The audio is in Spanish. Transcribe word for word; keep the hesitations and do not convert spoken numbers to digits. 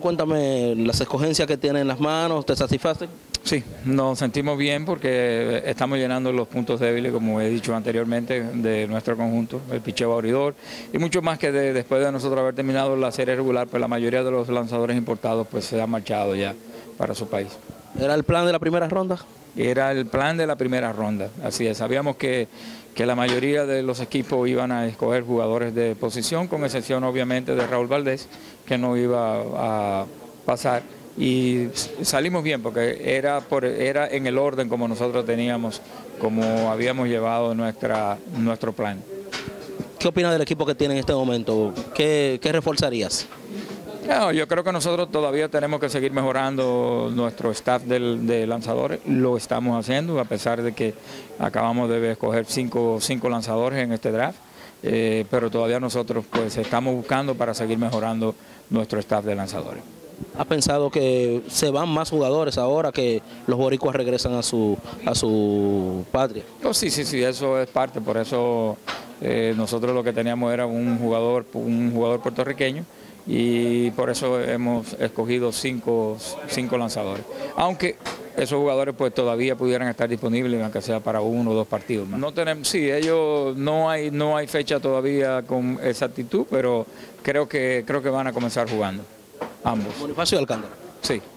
cuéntame las escogencias que tiene en las manos, ¿te satisfacen? Sí, nos sentimos bien porque estamos llenando los puntos débiles, como he dicho anteriormente, de nuestro conjunto, el picheo abridor, y mucho más que de, después de nosotros haber terminado la serie regular, pues la mayoría de los lanzadores importados pues se han marchado ya para su país. ¿Era el plan de la primera ronda? Era el plan de la primera ronda, así es. Sabíamos que, que la mayoría de los equipos iban a escoger jugadores de posición, con excepción obviamente de Raúl Valdés, que no iba a pasar. Y salimos bien porque era, por, era en el orden como nosotros teníamos, como habíamos llevado nuestra, nuestro plan. ¿Qué opinas del equipo que tiene en este momento? ¿Qué, qué reforzarías? No, yo creo que nosotros todavía tenemos que seguir mejorando nuestro staff de, de lanzadores. Lo estamos haciendo, a pesar de que acabamos de escoger cinco, cinco lanzadores en este draft. Eh, pero todavía nosotros pues estamos buscando para seguir mejorando nuestro staff de lanzadores. ¿Ha pensado que se van más jugadores ahora que los boricuas regresan a su, a su patria? Oh, sí, sí, sí, eso es parte. Por eso eh, nosotros lo que teníamos era un jugador, un jugador puertorriqueño, y por eso hemos escogido cinco, cinco lanzadores. Aunque esos jugadores pues todavía pudieran estar disponibles, aunque sea para uno o dos partidos más. No tenemos, sí, ellos no hay, no hay fecha todavía con exactitud, pero creo que, creo que van a comenzar jugando. Ambos. Bonifacio y Alcántara. Sí.